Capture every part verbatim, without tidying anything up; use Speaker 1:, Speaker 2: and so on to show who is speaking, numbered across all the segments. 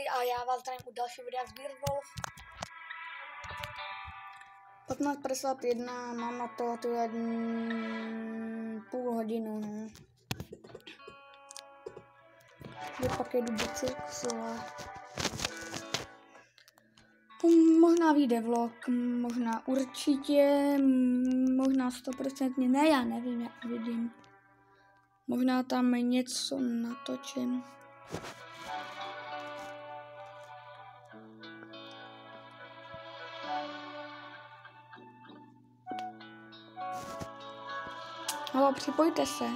Speaker 1: a já vás zdravím u dalšího videa z Gears Wolf. patnáct padesát jedna, mám na to tu jednu půl hodinu, no. Že pak jedu do Cirkusova. Možná vyjde vlog, možná určitě, možná stoprocentně, ne, já nevím, jak vidím. Možná tam něco natočím. Halo, připojte se.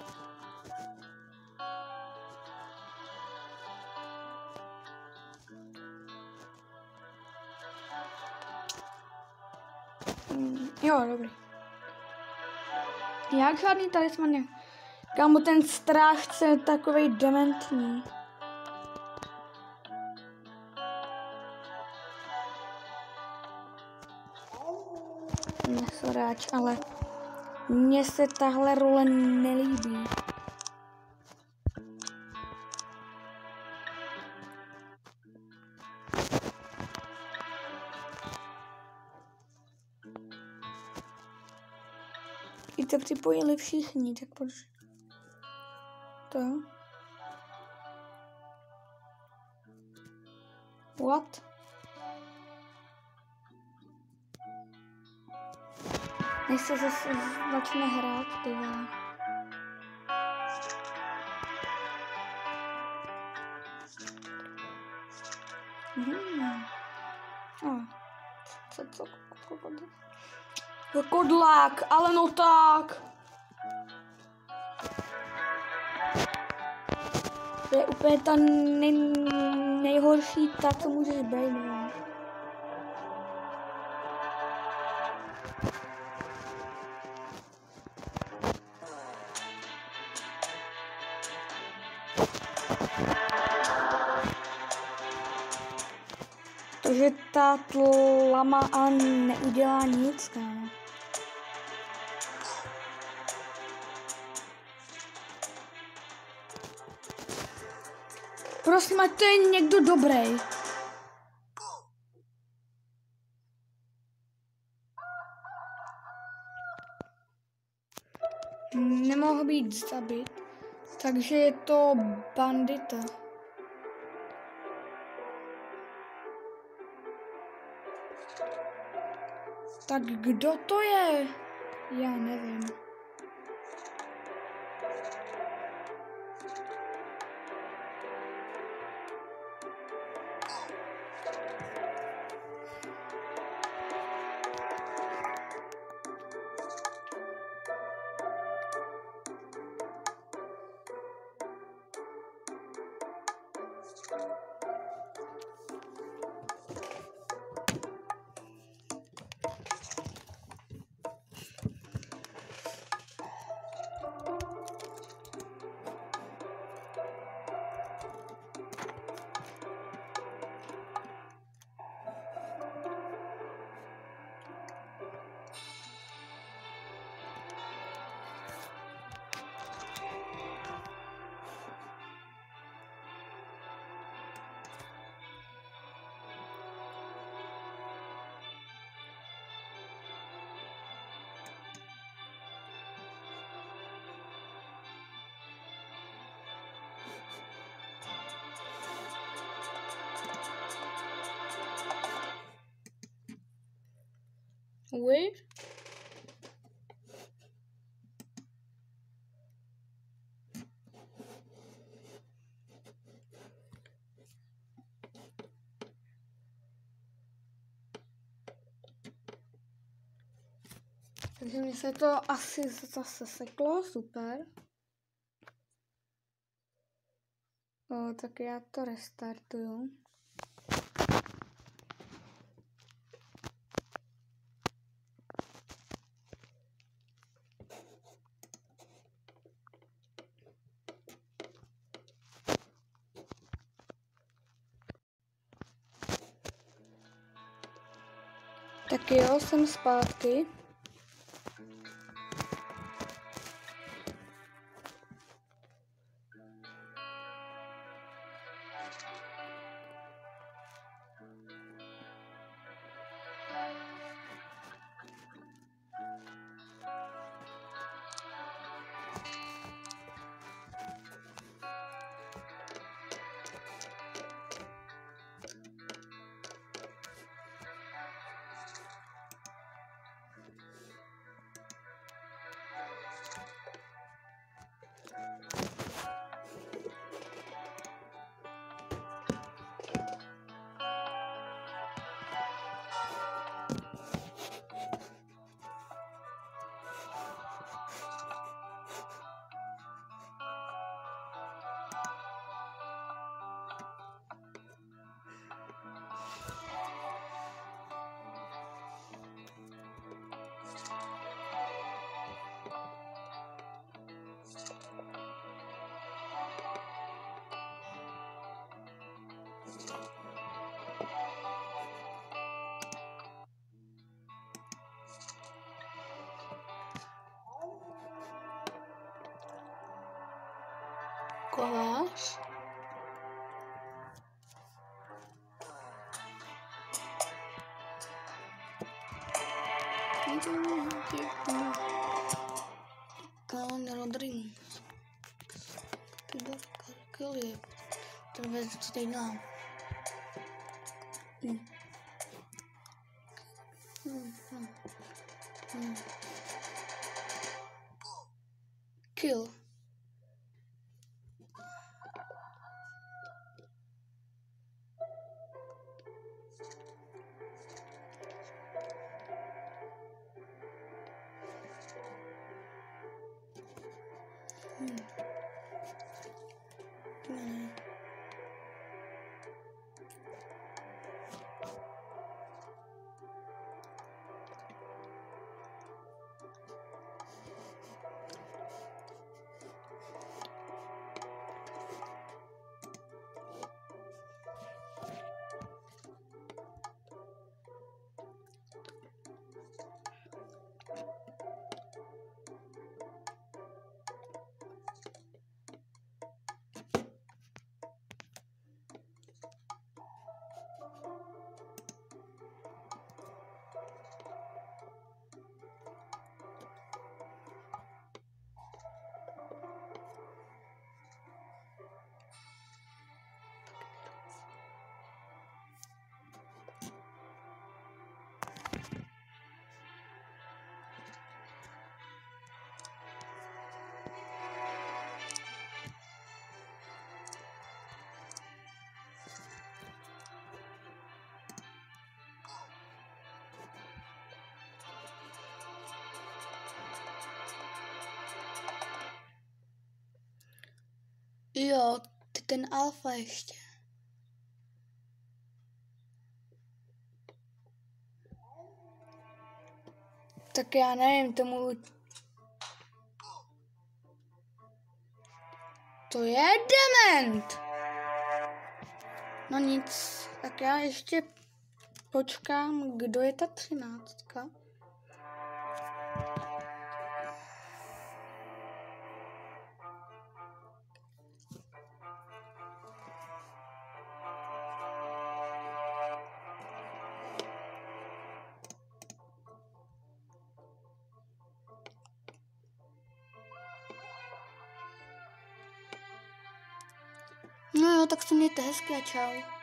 Speaker 1: Mm, jo, dobrý. Jak žádný talisman ne. Kámo, ten strážce je takovej dementní. Nesoráč, ale mně se tahle role nelíbí. I to připojili všichni, tak proč to? What? Než se zase začne hrát, ty vole. Hmm. Oh. Co, co, co, co, kodlák, ale no tak. To je úplně ta nej, nejhorší ta, co můžeš být, no. Protože ta tlama a neudělá nic, kámo. Prosím, ať to je někdo dobrý. Nemohl být zabit, takže je to bandita. Tak kdo to je? Já nevím. Oui. Takže mi se to asi zase seklo, super. O, tak já to restartuju. Tak jo, jsem zpátky. Kovář. Kalon Rodring. Kylie. To věc, co teď dělám. Hmm. Hmm. Hmm. Hmm. Kill. Hmm. Hmm. Jo, ty ten alfa ještě. Tak já nevím, tomu... To je dement! No nic, tak já ještě počkám, kdo je ta třináctka. No jo, tak se mějte hezky a čau.